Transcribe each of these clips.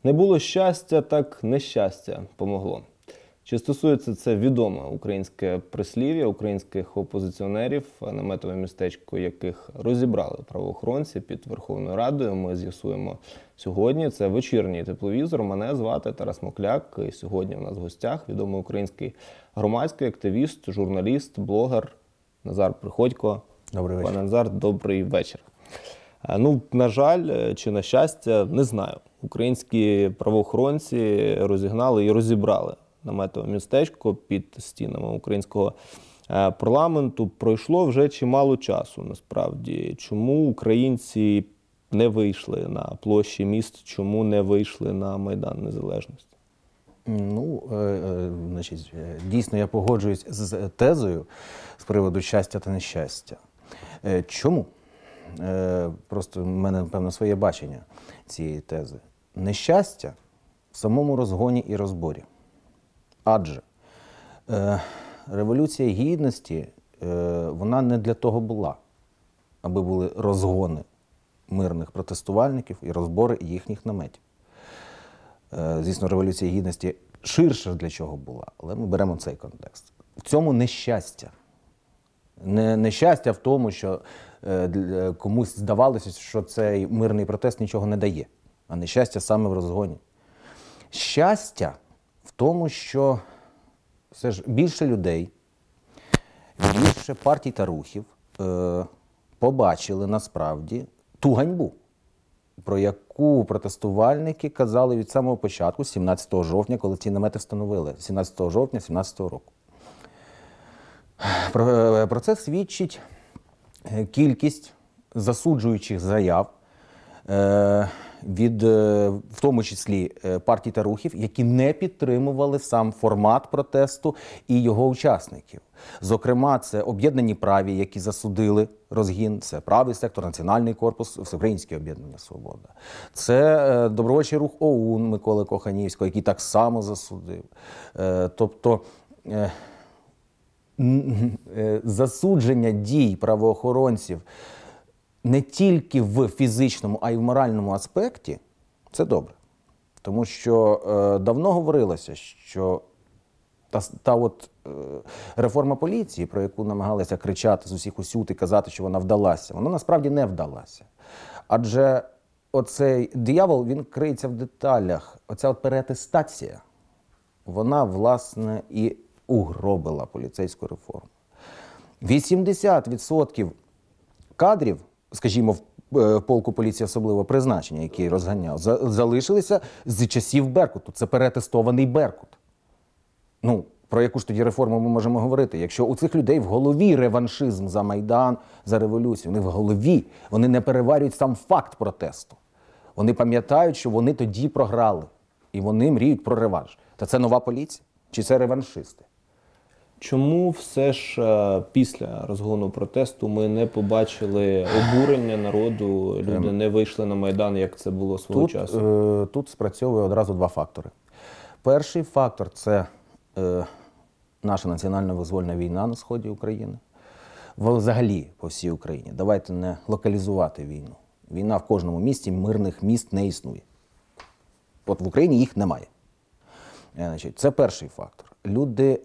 Не було щастя, так нещастя помогло. Чи стосується це відоме українське прислів'я українських опозиціонерів, наметове містечко яких розібрали правоохоронці під Верховною Радою? Ми з'ясуємо сьогодні. Це вечірній тепловізор. Мене звати Тарас Мокляк. І сьогодні у нас в гостях відомий український громадський активіст, журналіст, блогер Назар Приходько. Добрий вечір. Пане Назар, добрий вечір. На жаль, чи на щастя, не знаю. Українські правоохоронці розігнали і розібрали наметове містечко під стінами українського парламенту. Пройшло вже чимало часу, насправді. Чому українці не вийшли на площі міст, чому не вийшли на Майдан Незалежності? Дійсно, я погоджуюсь з тезою з приводу щастя та нещастя. Чому? Просто в мене, напевно, своє бачення цієї тези. Нещастя в самому розгоні і розборі. Адже Революція Гідності, вона не для того була, аби були розгони мирних протестувальників і розбори їхніх наметів. Звісно, Революція Гідності ширше для чого була, але ми беремо цей контекст. В цьому нещастя. Не нещастя в тому, що комусь здавалося, що цей мирний протест нічого не дає, а нещастя саме в розгоні. Щастя в тому, що все ж більше людей, більше партій та рухів побачили насправді ту ганьбу, про яку протестувальники казали від самого початку, 17 жовтня, коли ці намети встановили, 17 жовтня 2017 року. Про це свідчить кількість засуджуючих заяв від, в тому числі, партій та рухів, які не підтримували сам формат протесту і його учасників. Зокрема, це об'єднані праві, які засудили розгін, це правий сектор, Національний корпус, Всеукраїнське об'єднання «Свобода». Це добровольчий рух ОУН Миколи Коханівського, який так само засудив. Тобто, засудження дій правоохоронців не тільки в фізичному, а й в моральному аспекті – це добре. Тому що давно говорилося, що реформа поліції, про яку намагалися кричати з усіх усюд і казати, що вона вдалася, вона насправді не вдалася. Адже оцей диявол, він криється в деталях. Оця переатестація, вона, власне, і угробила поліцейську реформу. 80% кадрів, скажімо, в полку поліції особливого призначення, який розганяв, залишилися з часів Беркуту. Це переатестований Беркут. Про яку ж тоді реформу ми можемо говорити? Якщо у цих людей в голові реваншизм за Майдан, за революцію, вони в голові, вони не переварюють сам факт протесту. Вони пам'ятають, що вони тоді програли. І вони мріють про реванш. Та це нова поліція? Чи це реваншисти? Чому все ж після розгону протесту ми не побачили обурення народу, люди не вийшли на Майдан, як це було свого часу? Тут спрацьовує одразу два фактори. Перший фактор – це наша національно-визвольна війна на сході України. Взагалі по всій Україні. Давайте не локалізувати війну. Війна в кожному місті, мирних міст не існує. От в Україні їх немає. Це перший фактор. Люди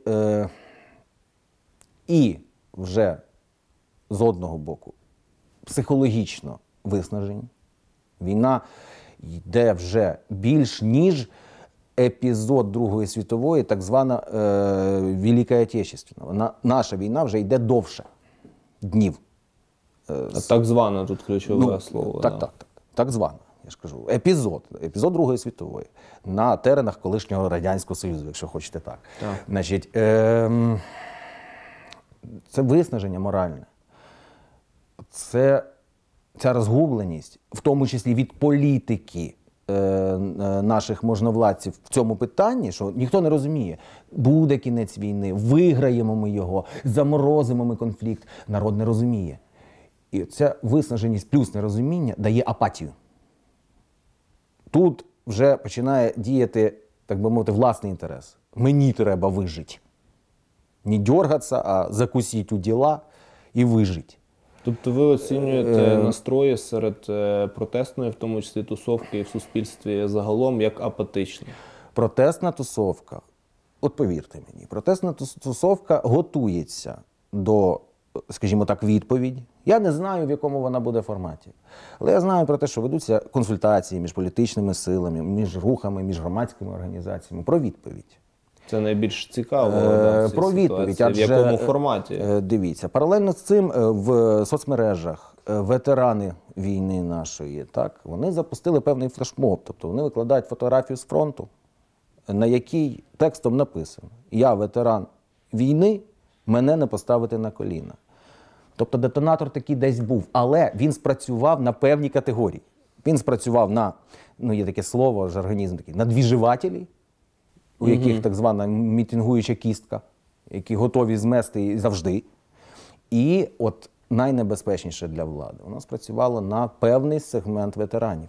і вже з одного боку психологічно виснажені. Війна йде вже більш ніж епізод Другої світової, так звана Велика Отечественна. Наша війна вже йде довше днів. Так звана тут ключове слово. Так звана, я ж кажу. Епізод Другої світової на теренах колишнього Радянського Союзу, якщо хочете так. Значить, це виснаження моральне. Це ця розгубленість, в тому числі від політики наших можновладців в цьому питанні, що ніхто не розуміє, буде кінець війни, виграємо ми його, заморозимо ми конфлікт. Народ не розуміє. І ця виснаженість плюс нерозуміння дає апатію. Тут вже починає діяти, так би мовити, власний інтерес. Мені треба вижити. Не дергатися, а закусити у діла і вижити. Тобто ви оцінюєте настрої серед протестної, в тому числі тусовки і в суспільстві загалом, як апатичні? Протестна тусовка, от повірте мені, протестна тусовка готується до, скажімо так, відповіді. Я не знаю, в якому вона буде форматі. Але я знаю про те, що ведуться консультації між політичними силами, між рухами, між громадськими організаціями про відповідь. Це найбільш цікаво в цій Про відповідь. ситуації. В якому форматі? Дивіться, паралельно з цим в соцмережах ветерани війни нашої, так, вони запустили певний флешмоб. Тобто вони викладають фотографію з фронту, на якій текстом написано: «Я ветеран війни, мене не поставити на коліна». Тобто детонатор такий десь був, але він спрацював на певній категорії. Він спрацював на, ну є таке слово, жаргонізм такий, на двіживателі, у яких так звана мітингуюча кістка, які готові змести і завжди. І от найнебезпечніше для влади, воно спрацювало на певний сегмент ветеранів.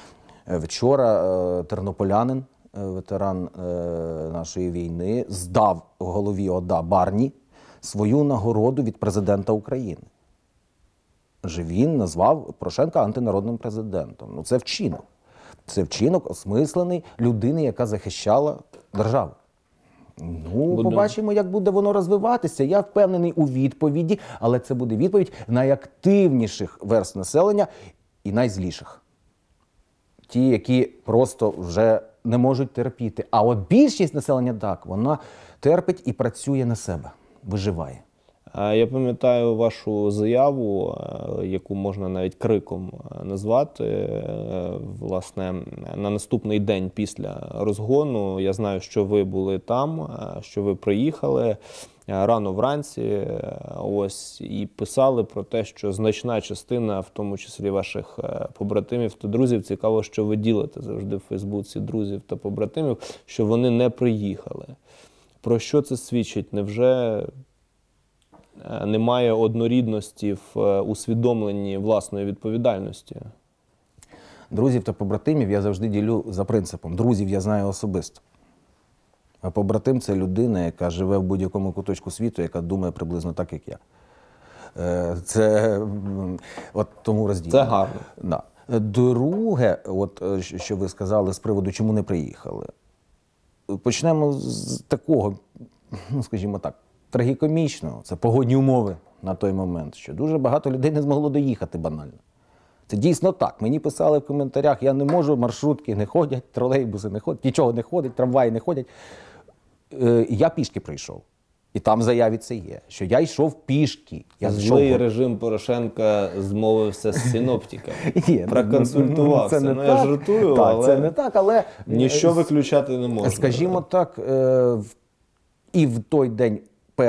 Вчора тернополянин, ветеран нашої війни, здав голові ОДА Барні свою нагороду від президента України. Адже він назвав Порошенка антинародним президентом. Ну, це вчинок. Це вчинок осмислений людини, яка захищала державу. Ну, побачимо, як буде воно розвиватися. Я впевнений у відповіді, але це буде відповідь найактивніших верств населення і найзліших. Ті, які просто вже не можуть терпіти. А от більшість населення, так, вона терпить і працює на себе, виживає. Я пам'ятаю вашу заяву, яку можна навіть криком назвати, власне, на наступний день після розгону. Я знаю, що ви були там, що ви приїхали рано вранці, ось, і писали про те, що значна частина, в тому числі ваших побратимів та друзів, цікаво, що ви ділите завжди в Фейсбуці друзів та побратимів, що вони не приїхали. Про що це свідчить? Невже немає однорідності в усвідомленні власної відповідальності? Друзів та побратимів я завжди ділю за принципом. Друзів я знаю особисто. А побратим – це людина, яка живе в будь-якому куточку світу, яка думає приблизно так, як я. Це от тому розділення. Це гарно. Да. Друге, от, що ви сказали з приводу, чому не приїхали. Почнемо з такого, ну, скажімо так, трагікомічного. Це погодні умови на той момент, що дуже багато людей не змогло доїхати банально. Це дійсно так. Мені писали в коментарях: я не можу, маршрутки не ходять, тролейбуси не ходять, нічого не ходить, трамваї не ходять. Я пішки прийшов. І там в заяві це є, що я йшов пішки. Злий режим Порошенка змовився з синоптиками. Проконсультувався. Це не я жартую, так, але це не так, але ніщо виключати не можна. Скажімо так, і в той день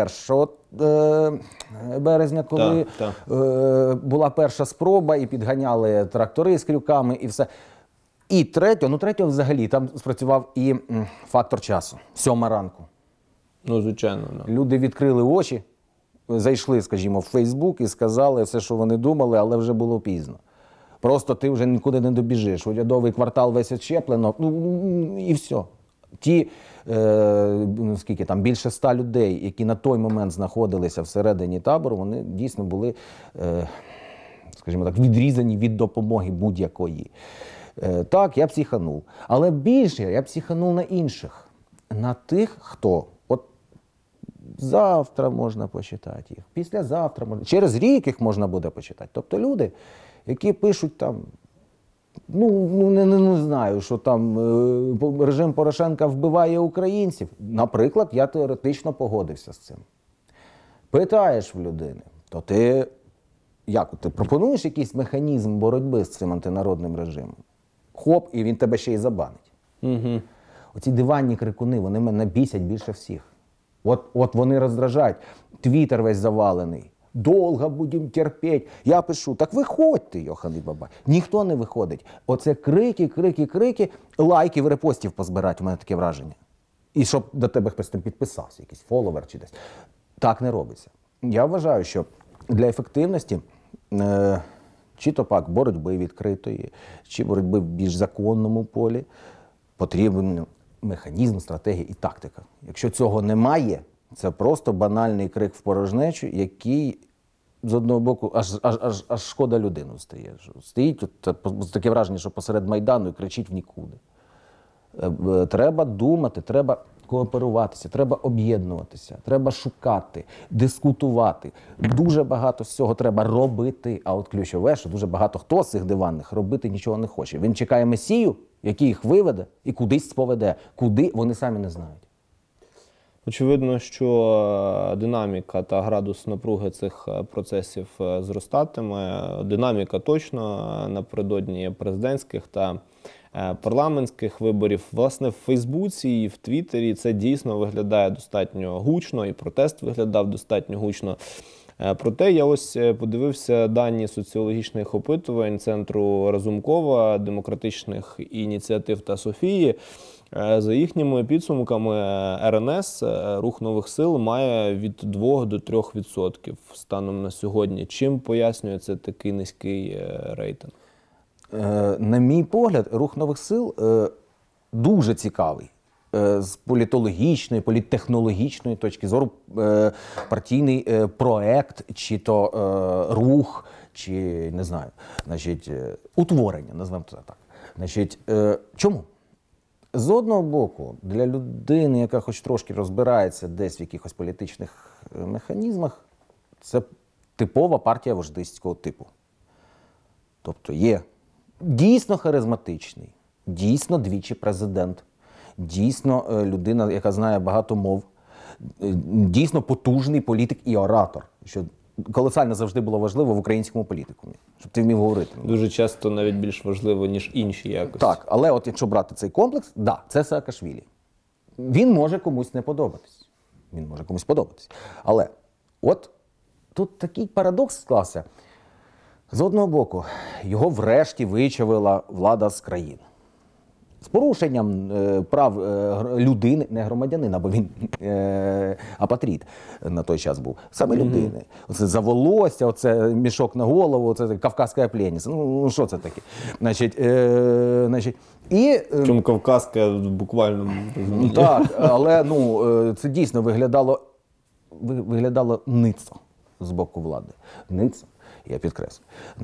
1 березня, коли була перша спроба, і підганяли трактори з крюками, і все. І третього взагалі, там спрацював і фактор часу. 7 ранку. Ну, звичайно. Да. Люди відкрили очі, зайшли, скажімо, в Фейсбук і сказали все, що вони думали, але вже було пізно. Просто ти вже нікуди не добіжиш. Урядовий квартал весь очеплено, і все. Ті, скільки там, більше 100 людей, які на той момент знаходилися всередині табору, вони дійсно були, скажімо так, відрізані від допомоги будь-якої. Так, я психанув. Але більше я психанув на інших. На тих, хто, от завтра можна почитати їх, післязавтра можна, через рік їх можна буде почитати. Тобто люди, які пишуть там, не знаю, що там режим Порошенка вбиває українців. Наприклад, я теоретично погодився з цим. Питаєш в людини, то ти пропонуєш якийсь механізм боротьби з цим антинародним режимом? Хоп, і він тебе ще й забанить. Угу. Оці диванні крикуни, вони мене бісять більше всіх. От вони роздражають. Твіттер весь завалений. Довго будемо терпіти. Я пишу: так виходьте, йоханий бабай. Ніхто не виходить. Оце крики, лайків, репостів позбирати, у мене таке враження. І щоб до тебе хтось там підписався, якийсь фоловер чи десь. Так не робиться. Я вважаю, що для ефективності чи то пак боротьби відкритої, чи боротьби в більш законному полі, потрібен механізм, стратегія і тактика. Якщо цього немає, це просто банальний крик в порожнечу, який з одного боку, аж шкода людину стає. Стоїть таке враження, що посеред Майдану і кричить в нікуди. Треба думати, треба кооперуватися, треба об'єднуватися, треба шукати, дискутувати. Дуже багато всього треба робити, а от ключове, що дуже багато хто з цих диванних робити нічого не хоче. Він чекає месію, який їх виведе і кудись поведе. Куди, вони самі не знають. Очевидно, що динаміка та градус напруги цих процесів зростатиме. Динаміка точно напередодні президентських та парламентських виборів. Власне, в Фейсбуці і в Твіттері це дійсно виглядає достатньо гучно, і протест виглядав достатньо гучно. Проте я ось подивився дані соціологічних опитувань Центру Разумкова, демократичних ініціатив та Софії. За їхніми підсумками РНС, Рух нових сил, має від 2 до 3% станом на сьогодні. Чим пояснюється такий низький рейтинг? На мій погляд, Рух нових сил дуже цікавий. З політологічної, політтехнологічної точки зору партійний проект, чи то рух, чи, не знаю, значить, утворення, назвемо це так. Значить, чому? З одного боку, для людини, яка хоч трошки розбирається десь в якихось політичних механізмах, це типова партія вождистського типу. Тобто є дійсно харизматичний, дійсно двічі президент, дійсно людина, яка знає багато мов, дійсно потужний політик і оратор, що колосально завжди було важливо в українському політикумі, щоб ти вмів говорити. Дуже часто навіть більш важливо, ніж інші якості. Так, але от якщо брати цей комплекс, да, це Саакашвілі. Він може комусь не подобатись. Він може комусь подобатись. Але от тут такий парадокс склався. З одного боку, його врешті вичавила влада з країни. З порушенням прав людини, не громадянина, бо він апатрід на той час був, саме людини. Оце за волосся, оце мішок на голову, оце кавказька пленниця. Ну, що це таке? Чому кавказька в буквальному розумінні? Так, але це дійсно виглядало ницо з боку влади. Ницо, я підкреслю.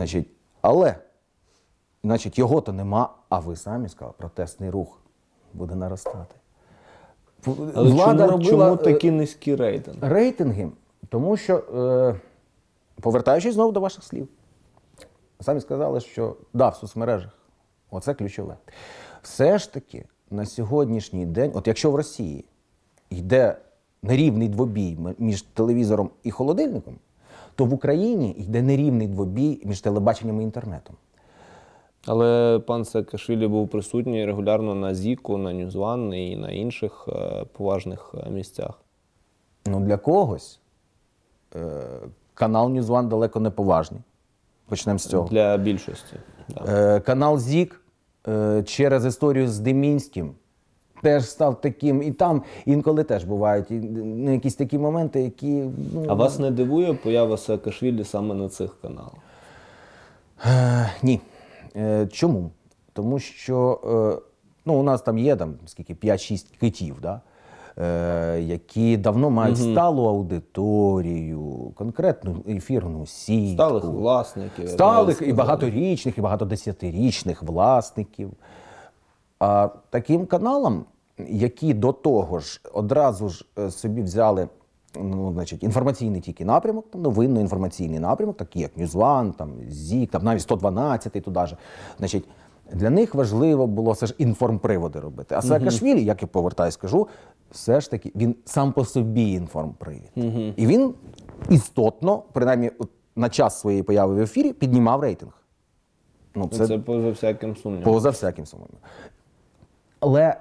Значить, його-то нема, а ви самі сказали, протестний рух буде наростати. Але влада чому такі низькі рейтинги? Рейтинги, тому що, повертаючись знову до ваших слів, самі сказали, що в соцмережах, оце ключове. Все ж таки, на сьогоднішній день, от якщо в Росії йде нерівний двобій між телевізором і холодильником, то в Україні йде нерівний двобій між телебаченням і інтернетом. Але пан Саакашвілі був присутній регулярно на ЗІКу, на Ньюзван і на інших поважних місцях. Для когось канал Ньюзван далеко не поважний. Почнемо з цього. Для більшості. Да. Канал ЗІК через історію з Демінським теж став таким. І там інколи теж бувають якісь такі моменти, які... А вас не дивує поява Саакашвілі саме на цих каналах? Ні. Чому? Тому що у нас там є 5-6 китів, да? Які давно мають сталу аудиторію, конкретну ефірну сітку. Сталих власників. Сталих і багаторічних, і багатодесятирічних власників. А таким каналам, які до того ж одразу ж собі взяли інформаційний тільки напрямок, новинно-інформаційний напрямок, такі як Ньюзван, ЗІК, навіть 112 туди ж. Для них важливо було все ж інформприводи робити. А Саакашвілі, як я повертаюсь, скажу, все ж таки він сам по собі інформпривід. І він істотно, принаймні на час своєї появи в ефірі, піднімав рейтинг. Це поза всяким сумнівом. Поза всяким сумнівом. Але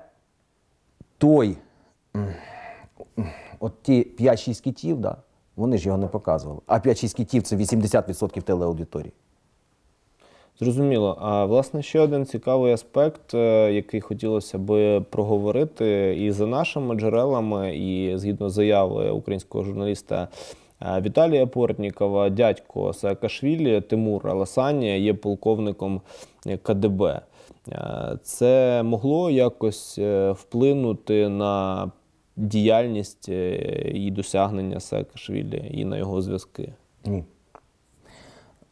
ті 5-6 китів, вони ж його не показували. А 5-6 китів – це 80% телеаудиторії. Зрозуміло. А, власне, ще один цікавий аспект, який хотілося би проговорити. І за нашими джерелами, і згідно заяви українського журналіста Віталія Портнікова, дядько Саакашвілі Тимур Аласанія є полковником КДБ. Це могло якось вплинути на діяльність і досягнення Саакашвілі і на його зв'язки? Ні.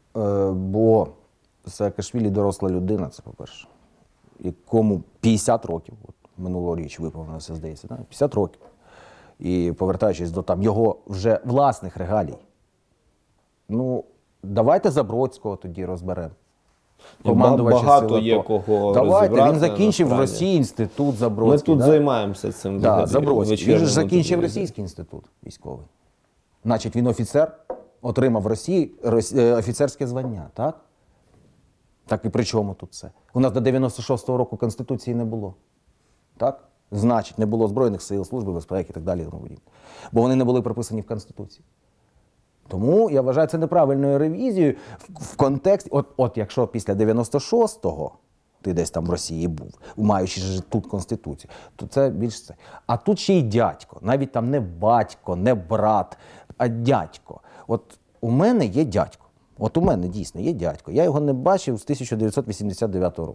Бо Саакашвілі доросла людина, це по-перше, якому 50 років, от минулоріч виповнилося, здається, 50 років. І повертаючись до там його вже власних регалій, ну, давайте Забродського тоді розберемо. Багато є кого Давайте, розібрати, він закінчив в насправді. Росії інститут Ми Забродський. тут займаємося цим. Забродський. Він же ж закінчив телевізорі. російський інститут військовий. Значить, він офіцер, отримав в Росії офіцерське звання, так? Так і при чому тут це? У нас до 96-го року Конституції не було. Так? Значить, не було Збройних сил, Служби безпеки і так далі. Бо вони не були прописані в Конституції. Тому я вважаю це неправильною ревізією в контексті, от якщо після 96-го ти десь там в Росії був, маючи ж тут Конституцію, то це більш це. А тут ще й дядько, навіть там не батько, не брат, а дядько. От у мене є дядько. От у мене дійсно є дядько. Я його не бачив з 1989 року.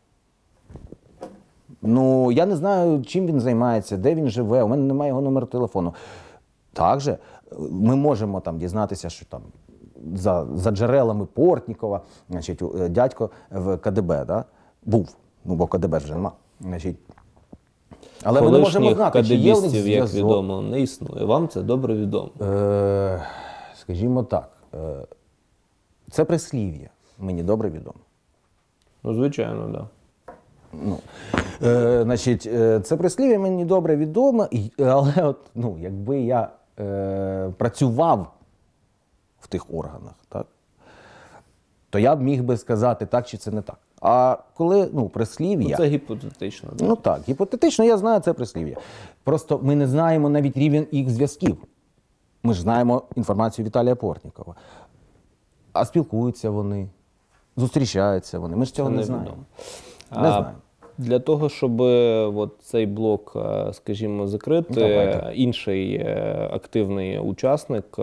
Ну, я не знаю, чим він займається, де він живе, у мене немає його номеру телефону. Також ми можемо там дізнатися, що там за джерелами Портнікова, значить, дядько в КДБ, да, був, ну, бо КДБ вже нема. Значить, але ми не можемо знати, чи є в них кадебістів, як зв'язок. відомо, не існує. Вам це добре відомо. Скажімо так, це прислів'я, мені добре відомо. Ну, звичайно, так. Да. Ну, значить, це прислів'я мені добре відомо, але от, ну, якби я працював в тих органах, так, то я б міг би сказати, так чи це не так. А коли, ну, прислів'я... Ну, це гіпотетично. Да. Ну так, гіпотетично я знаю це прислів'я. Просто ми не знаємо навіть рівень їх зв'язків. Ми ж знаємо інформацію Віталія Портнікова. А спілкуються вони, зустрічаються вони. Ми ж цього не знаємо. Не знаємо. Для того, щоб от цей блок, скажімо, закрити, Давайте. інший активний учасник,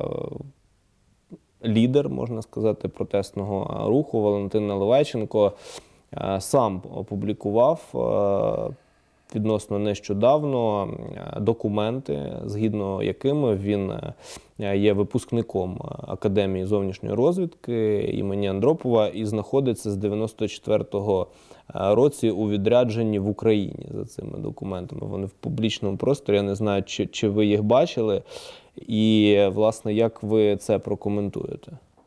лідер, можна сказати, протестного руху Валентин Наливайченко сам опублікував відносно нещодавно документи, згідно якими він є випускником Академії зовнішньої розвідки імені Андропова і знаходиться з 94-го році у відрядженні в Україні за цими документами. Вони в публічному просторі, я не знаю, чи ви їх бачили, і, власне, як ви це прокоментуєте?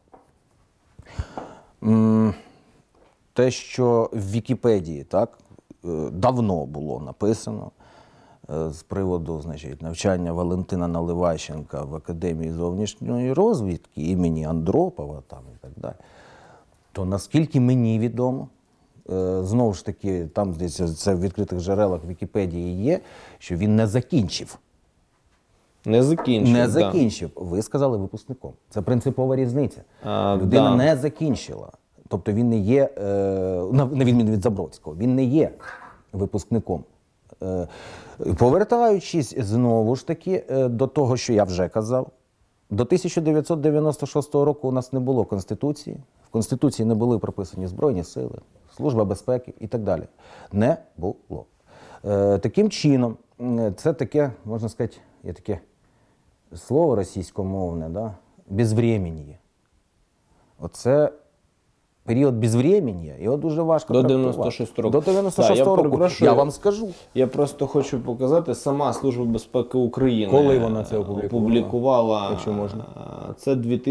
Те, що в Вікіпедії, так, давно було написано з приводу, значить, навчання Валентина Наливайченка в Академії зовнішньої розвідки імені Андропова там, і так далі, то наскільки мені відомо, знову ж таки, там десь це в відкритих джерелах Вікіпедії є, що він не закінчив. Не закінчив. Не закінчив. Ви сказали випускником. Це принципова різниця. Людина не закінчила. Тобто він не є, на відміну від Забродського, він не є випускником. Повертаючись знову ж таки до того, що я вже казав, до 1996 року у нас не було Конституції, в Конституції не були прописані Збройні сили, Служба безпеки і так далі. Не було. Таким чином, це таке, можна сказати, є таке слово російськомовне, да? Безвременье. Оце період безвременья, його дуже важко до трактувати. 96 року. До 96 року. Я вам скажу. Я просто хочу показати, сама Служба безпеки України Коли вона це опублікувала, якщо можна? Це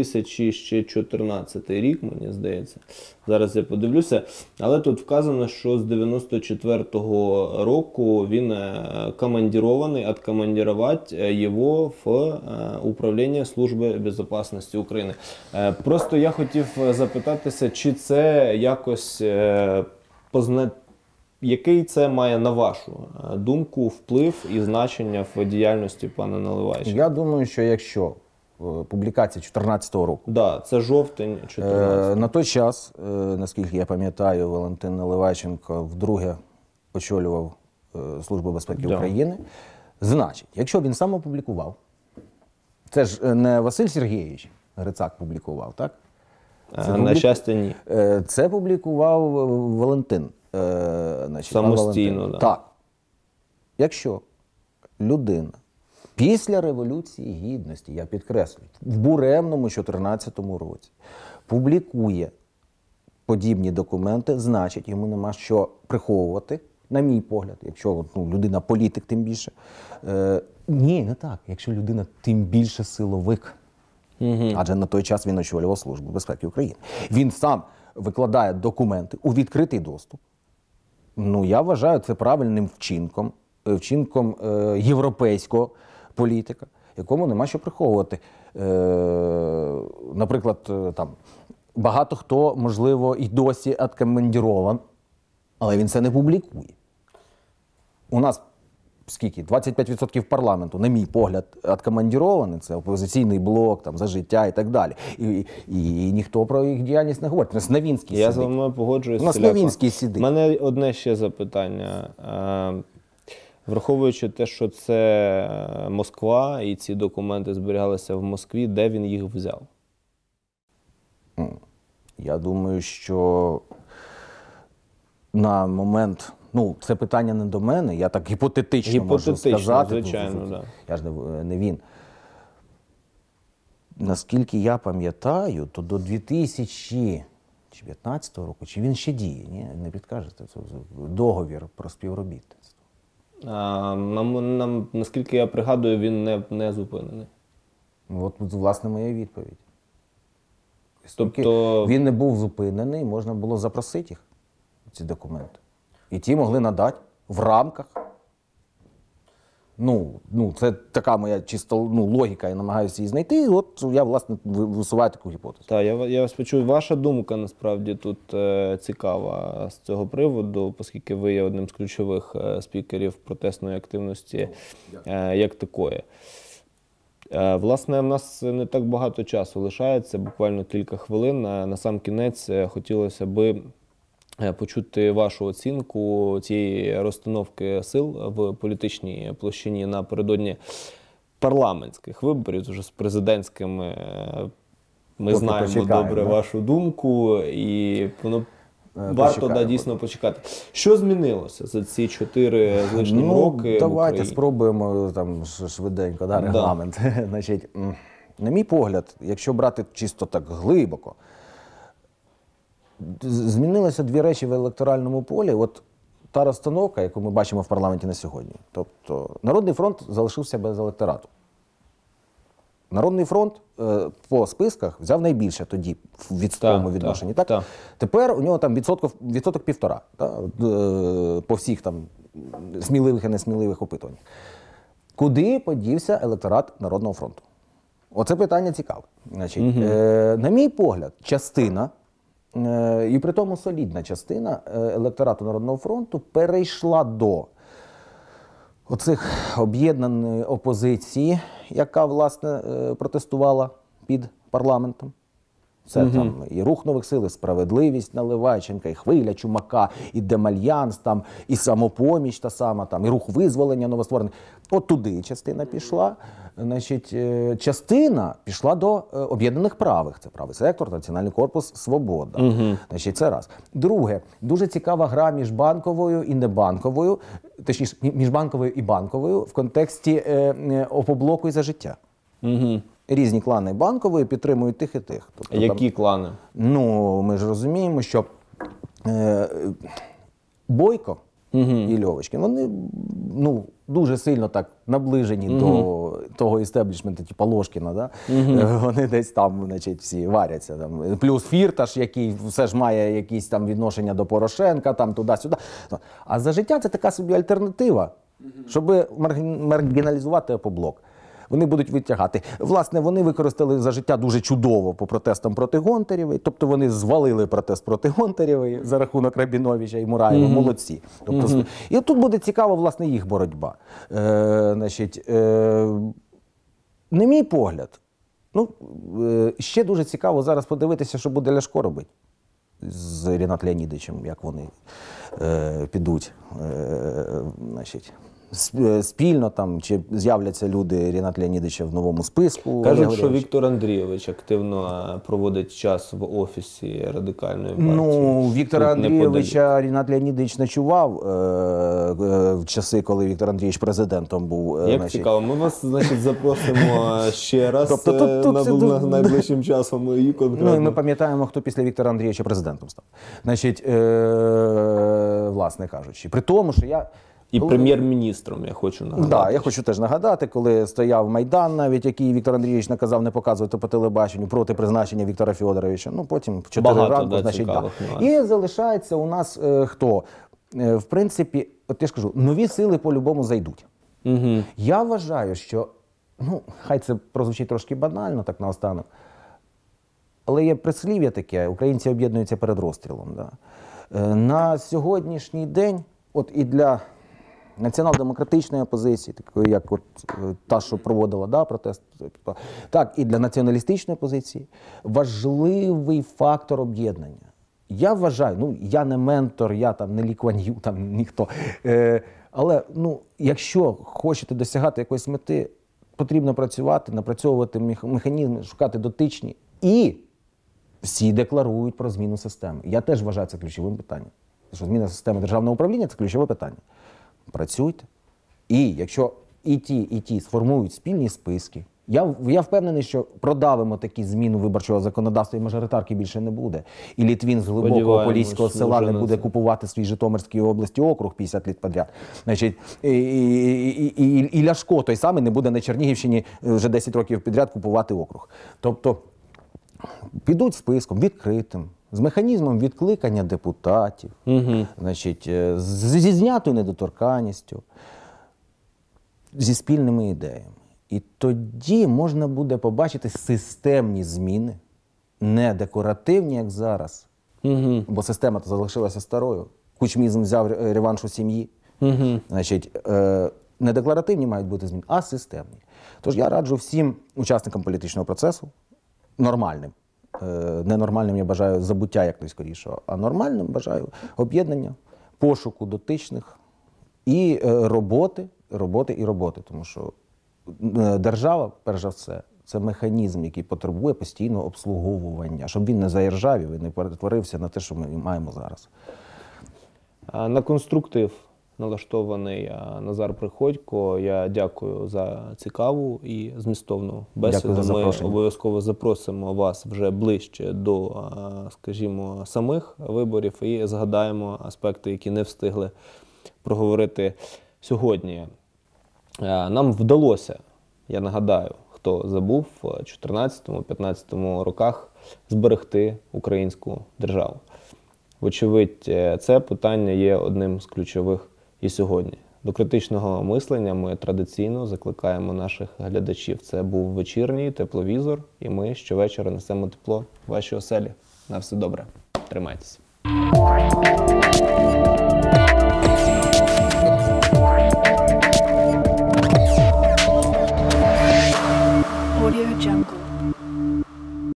2014 рік, мені здається. Зараз я подивлюся. Але тут вказано, що з 94-го року він командирований, откомандировать його в Управління Служби безопасності України. Просто я хотів запитатися, чи це якось який це має, на вашу думку, вплив і значення в діяльності пана Наливайченка? Я думаю, що якщо публікація 2014 року, да, це жовтень 14. На той час, наскільки я пам'ятаю, Валентин Наливайченко вдруге очолював Службу безпеки України. Значить, якщо він сам опублікував, це ж не Василь Сергійович Грицак публікував, так? На щастя, ні. Це публікував Валентин. Самостійно, так. Так. Якщо людина після Революції Гідності, я підкреслюю, в буремному 2014 році публікує подібні документи, значить, йому нема що приховувати, на мій погляд, якщо людина політик, тим більше. Ні, не так. Якщо людина тим більше силовик. Адже на той час він очолював Службу безпеки України. Він сам викладає документи у відкритий доступ. Я вважаю це правильним вчинком європейського політика, якому нема що приховувати. Наприклад, багато хто, можливо, і досі откомандірован, але він це не публікує. У нас скільки? 25% парламенту, на мій погляд, откомандіровані, це опозиційний блок, «За життя» і так далі. І ніхто про їх діяльність не говорить. У нас Новінський Я сидить. з вами погоджуюсь. У нас Новінський сидить. У мене одне ще запитання. Враховуючи те, що це Москва, і ці документи зберігалися в Москві, де він їх взяв? Я думаю, що на момент, це питання не до мене, я так гіпотетично можу сказати. Звичайно, да. Я ж не він. Наскільки я пам'ятаю, то до 2015 року, чи він ще діє, ні? Не підкажете, це договір про співробітництво. Наскільки я пригадую, він не зупинений. От, власне, моя відповідь. Тобто він не був зупинений, можна було запросити їх, ці документи. І ті могли надати в рамках. Це така моя чисто логіка, я намагаюся її знайти, і от я, власне, висуваю таку гіпотезу. Так, я вас почув. Ваша думка, насправді, тут цікава з цього приводу, оскільки ви є одним з ключових спікерів протестної активності як такої. Власне, в нас не так багато часу лишається, буквально кілька хвилин. На сам кінець хотілося би почути вашу оцінку цієї розстановки сил в політичній площині напередодні парламентських виборів, вже з президентськими. Ми знаємо добре вашу думку, і варто дійсно почекати. Що змінилося за ці 4 з лишнім роки давайте в Україні? спробуємо швиденько, регламент. Значить, на мій погляд, якщо брати чисто так глибоко, змінилися 2 речі в електоральному полі. От та розстановка, яку ми бачимо в парламенті на сьогодні. Тобто Народний фронт залишився без електорату. Народний фронт по списках взяв найбільше тоді в відсотковому відношенні. Так? Тепер у нього там відсоток 1,5 по всіх там сміливих і несміливих опитуваннях. Куди подівся електорат Народного фронту? Оце питання цікаве. Значить, на мій погляд, частина, і при тому солідна частина електорату Народного фронту перейшла до оцих об'єднаної опозиції, яка, власне, протестувала під парламентом. Це там і Рух нових сил, і Справедливість Наливайченка, і Хвиля Чумака, і Демальянс, там, і Самопоміч та сама, там, і Рух визволення новостворений. От туди частина пішла. Значить, частина пішла до об'єднаних правих. Це Правий сектор, Національний корпус, Свобода. Значить, це раз. Друге, дуже цікава гра між банковою і небанковою, точніше, між банковою і банковою в контексті Опоблоку і «За життя». Різні клани Банкової підтримують тих і тих. Тобто, які клани? Ми ж розуміємо, що Бойко і Льовочкін, вони дуже сильно так наближені до того істеблішменту, типу Ложкіна. Да? Вони десь там, значить, всі варяться. Там. Плюс Фірташ, який все ж має якісь там відношення до Порошенка, там туди-сюди. А «За життя» – це така собі альтернатива, щоб маргіналізувати Опоблок. Вони будуть витягати. Власне, вони використали «За життя» дуже чудово по протестам проти Гонтарєвої. Тобто вони звалили протест проти Гонтарєвої за рахунок Рабіновича і Мураєва. Молодці. Тобто, і тут буде цікава, власне, їх боротьба. Значить, на мій погляд, ще дуже цікаво зараз подивитися, що буде Ляшко робити з Рінатом Леонідовичем, як вони підуть, значить, спільно там, чи з'являться люди Ріната Леонідовича в новому списку. Кажуть, що Віктор Андрійович активно проводить час в офісі Радикальної партії. Ну, Віктора Тут неподалік. Андрійовича Рінат Леонідович ночував в часи, коли Віктор Андрійович президентом був. Як цікаво, ми вас, значить, запросимо ще раз найближчим часом і конкретно. Ну, і ми пам'ятаємо, хто після Віктора Андрійовича президентом став. Значить, власне кажучи, при тому, що я... І прем'єр-міністром, я хочу нагадати. Так, я хочу теж нагадати, коли стояв Майдан, навіть який Віктор Андрійович наказав не показувати по телебаченню проти призначення Віктора Федоровича. Ну, потім в 4 ранку, значить, так. І залишається у нас хто? В принципі, от я ж кажу, нові сили по-любому зайдуть. Угу. Я вважаю, що, ну, хай це прозвучить трошки банально, так наостанок, але є прислів'я таке, українці об'єднуються перед розстрілом. Да. На сьогоднішній день, от і для націонал-демократичної опозиції, такої як от та, що проводила протест, так і для націоналістичної опозиції, важливий фактор об'єднання. Я вважаю, ну я не ментор, я там не Лі Куан Ю, там ніхто, але ну, якщо хочете досягати якоїсь мети, потрібно працювати, напрацьовувати механізми, шукати дотичні, і всі декларують про зміну системи. Я теж вважаю це ключовим питанням. Що зміна системи державного управління – це ключове питання. Працюйте. І якщо і ті сформують спільні списки, я впевнений, що продавимо такі зміни виборчого законодавства і мажоритарки більше не буде. І Літвін з глибокого поліського села не буде купувати свій Житомирській області округ 50 літ підряд. Значить, і Ляшко той самий не буде на Чернігівщині вже 10 років підряд купувати округ. Тобто підуть списком відкритим, з механізмом відкликання депутатів, значить, зі знятою недоторканністю, зі спільними ідеями. І тоді можна буде побачити системні зміни, не декоративні, як зараз, бо система залишилася старою. Кучмізм взяв реванш у сім'ї. Значить, не декларативні мають бути зміни, а системні. Тож я раджу всім учасникам політичного процесу, нормальним, ненормальним я бажаю забуття як найскорішого, а нормальним бажаю об'єднання, пошуку дотичних і роботи. Тому що держава, перш за все, це механізм, який потребує постійного обслуговування, щоб він не заіржавів і не перетворився на те, що ми маємо зараз. На конструктив налаштований Назар Приходько. Я дякую за цікаву і змістовну бесіду. Ми обов'язково запросимо вас вже ближче до, скажімо, самих виборів і згадаємо аспекти, які не встигли проговорити сьогодні. Нам вдалося, я нагадаю, хто забув, в 2014-2015 роках зберегти українську державу. Вочевидь, це питання є одним з ключових і сьогодні. До критичного мислення ми традиційно закликаємо наших глядачів. Це був вечірній тепловізор, і ми щовечора несемо тепло в ваші оселі. На все добре. Тримайтеся.